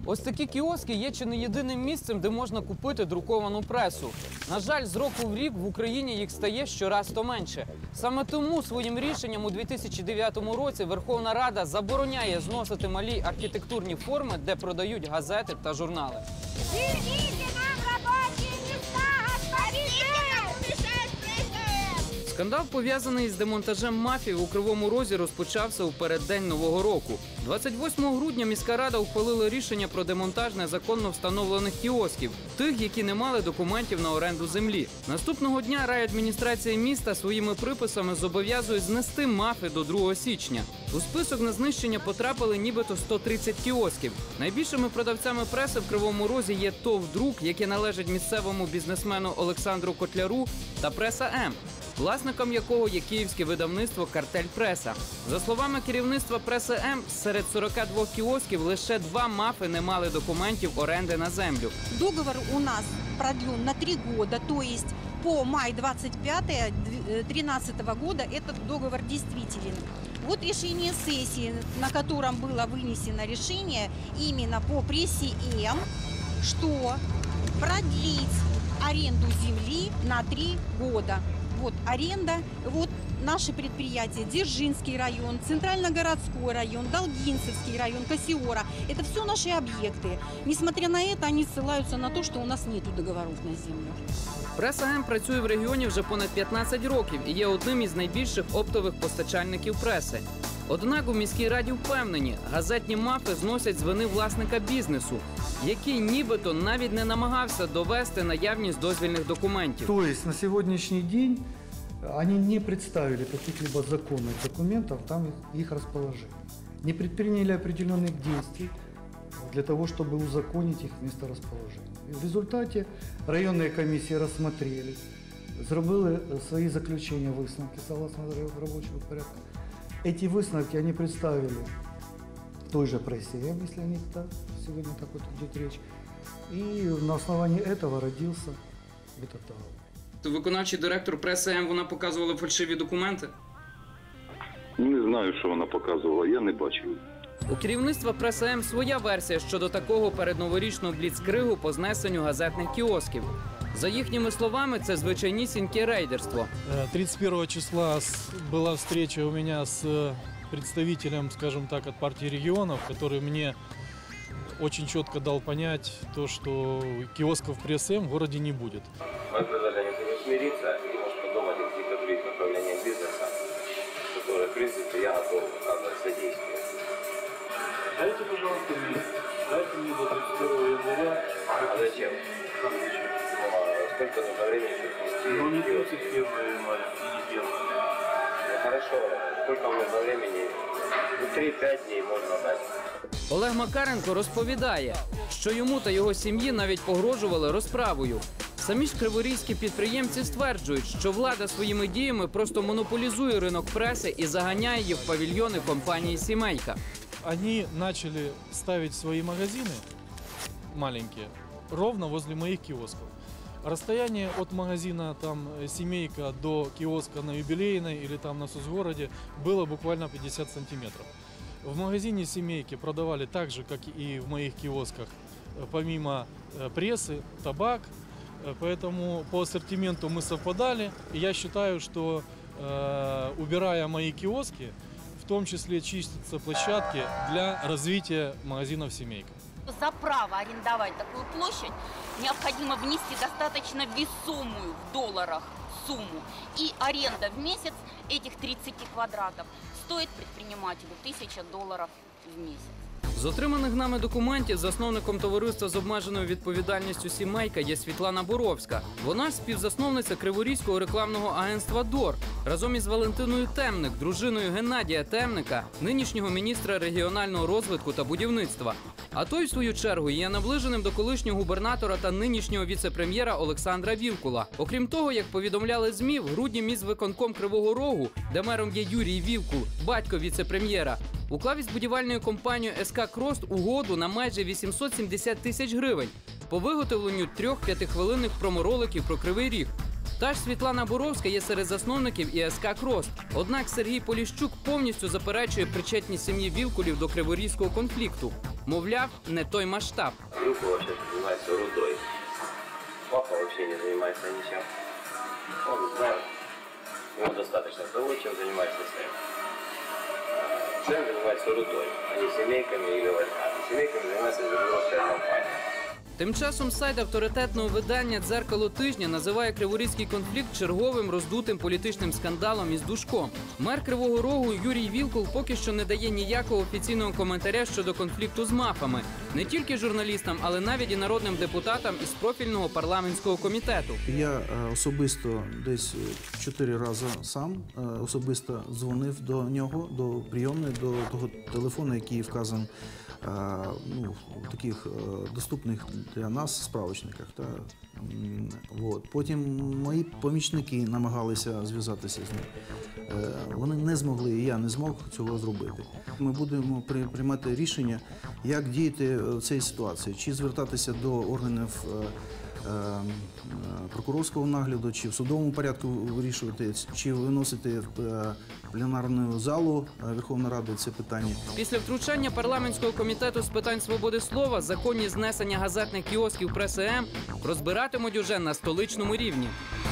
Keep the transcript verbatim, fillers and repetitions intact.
Ось такі кіоски є чи не єдиним місцем, де можна купити друковану пресу. На жаль, з року в рік в Україні їх стає щораз то менше. Саме тому своїм рішенням у дві тисячі дев'ятому році Верховна Рада забороняє зносити малі архітектурні форми, де продають газети та журнали. Скандал, пов'язаний з демонтажем мафії у Кривому Розі, розпочався у переддень Нового року. двадцять восьмого грудня міська рада ухвалила рішення про демонтаж незаконно встановлених кіосків, тих, які не мали документів на оренду землі. Наступного дня райадміністрація міста своїми приписами зобов'язує знести мафи до другого січня. У список на знищення потрапили нібито сто тридцять кіосків. Найбільшими продавцями преси в Кривому Розі є ТОВ «Друк», яке належить місцевому бізнесмену Олександру Котляру, та «Преса М», власником якого є київське видавництво «Картель Преса». За словами керівництва «Преси М», серед сорока двох кіосків лише два мафи не мали документів оренди на землю. Договор у нас продлен на три года, то есть по май двадцать пятого две тысячи тринадцатого года этот договор действителен. Вот решение сессии, на котором было вынесено решение именно по прессе М, что продлить аренду земли на три года. Вот аренда, вот наши предприятия, Дзержинский район, Центральногородской район, Долгинцевский район, Кассиора. Это все наши объекты. Несмотря на это, они ссылаются на то, что у нас нет договоров на землю. «Преса М» працює в регіоні вже понад п'ятнадцять років і є одним із найбільших оптових постачальників преси. Однак у міській раді впевнені, газетні мафи зносять з вини власника бізнесу, який нібито навіть не намагався довести наявність дозвільних документів. Тобто на сьогоднішній день вони не представили каких-либо законних документів, там їх розположили. Не предприняли определенных действий для того, чтобы узаконить их месторасположение. И в результате районные комиссии рассмотрели, зробили свои заключения, висновки согласно рабочего порядка. Эти выставки они представили той же прессе, если они так, сегодня так вот идет речь. И на основании этого родился этот договор. Виконавчий директор «Преси М», вона показувала фальшиві документи? Не знаю, що вона показувала, я не бачив. У керівництва «Преси М» своя версія щодо такого передноворічного бліцкригу по знесенню газетних кіосків. За їхніми словами, це звичайнісіньке рейдерство. тридцать первого числа была встреча у меня с представителем, скажем так, от партии регионов, который мне очень четко дал понять то, что киосков «Пресс М» в городе не будет. Мы предложили смириться и немножко думать о каких-то других направлениях бизнеса, которые, в принципе, я готов оказать содействие. Дайте, пожалуйста, месяц. Дайте мне до тридцать первого января. А зачем? Сколько нужно времени, чтобы снести? Ну, не тридцать первого января, и не первого. Ну, хорошо. Сколько нужно времени? Ну, три-пять дней можно дать. Олег Макаренко розповідає, що йому та його сім'ї навіть погрожували розправою. Самі ж криворізькі підприємці стверджують, що влада своїми діями просто монополізує ринок преси і заганяє її в павільйони компанії «Сімейка». Они начали ставить свои магазины маленькие ровно возле моих киосков. Расстояние от магазина там «Семейка» до киоска на Юбилейной или там на Сузгороде было буквально пятьдесят сантиметров. В магазине «Семейки» продавали так же, как и в моих киосках, помимо прессы, табак. Поэтому по ассортименту мы совпадали. И я считаю, что э, убирая мои киоски, в том числе чистятся площадки для развития магазинов «Семейка». За право арендовать такую площадь необходимо внести достаточно весомую в долларах сумму. И аренда в месяц этих тридцати квадратов стоит предпринимателю тысяча долларов в месяц. З отриманих нами документів засновником товариства з обмеженою відповідальністю «Сімейка» є Світлана Боровська. Вона співзасновниця Криворізького рекламного агентства «Дор» разом із Валентиною Темник, дружиною Геннадія Темника, нинішнього міністра регіонального розвитку та будівництва. А той, в свою чергу, є наближеним до колишнього губернатора та нинішнього віце-прем'єра Олександра Вілкула. Окрім того, як повідомляли ЗМІ, в грудні міськвиконком Кривого Рогу, де мером є Юрій Вілкул, батько віце-прем'єра, уклав із будівельною компанією ес ка «Крост» угоду на майже вісімсот сімдесят тисяч гривень по виготовленню трьох п'ятихвилинних промороликів про Кривий Ріг. Та ж Світлана Боровська є серед засновників і ес ка «Крост». Однак Сергій Поліщук повністю заперечує причетність сім'ї Вілкулів до криворізького конфлікту. Мовляв, не той масштаб. Друг вообще занимается рудой. Папа вообще не занимается ничем. Он знает, ему достаточно того, чем занимается сын. Сын занимается рудой, а не семейками или войнами. Семейками занимается Звенигородская компания. Тим часом сайт авторитетного видання «Дзеркало тижня» називає Криворізький конфлікт черговим роздутим політичним скандалом із Душком. Мер Кривого Рогу Юрій Вілкул поки що не дає ніякого офіційного коментаря щодо конфлікту з мафами. Не тільки журналістам, але навіть і народним депутатам із профільного парламентського комітету. Я е, особисто десь чотири рази сам е, особисто дзвонив до нього, до прийомної, до того телефону, який вказаний е, ну, в таких е, доступних для нас справочниках. Та, м, от. Потім мої помічники намагалися зв'язатися з ним. Е, вони не змогли, і я не змог цього зробити. Ми будемо при, приймати рішення, як діяти в цій ситуації, чи звертатися до органів е, е, прокурорського нагляду, чи в судовому порядку вирішувати, чи виносити в е, пленарну залу Верховної Ради це питання. Після втручання парламентського комітету з питань свободи слова законні знесення газетних кіосків Преси М розбиратимуть уже на столичному рівні.